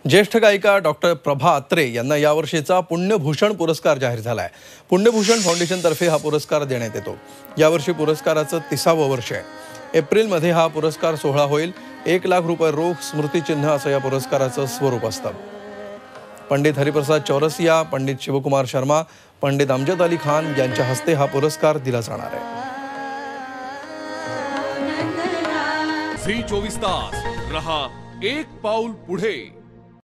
ज्येष्ठ गायिका डॉक्टर प्रभा अत्रे यांना यावर्षीचा पुण्यभूषण पुरस्कार जाहीर झाला आहे। पुण्यभूषण फाउंडेशनतर्फे हा पुरस्कार देण्यात येतो। यावर्षी पुरस्काराचं 30वं वर्ष आहे। एप्रिलमध्ये हा पुरस्कार सोहळा होईल। 1 लाख रुपये रोख स्मृतिचिन्ह असं या पुरस्काराचं स्वरूप असतं। पंडित हरिप्रसाद चौरसिया, पंडित शिवकुमार शर्मा, पंडित अमजद अली खान यांच्या हस्ते हा पुरस्कार दिला जाणार आहे। झी 24 तास रहा एक पाऊल पुढे।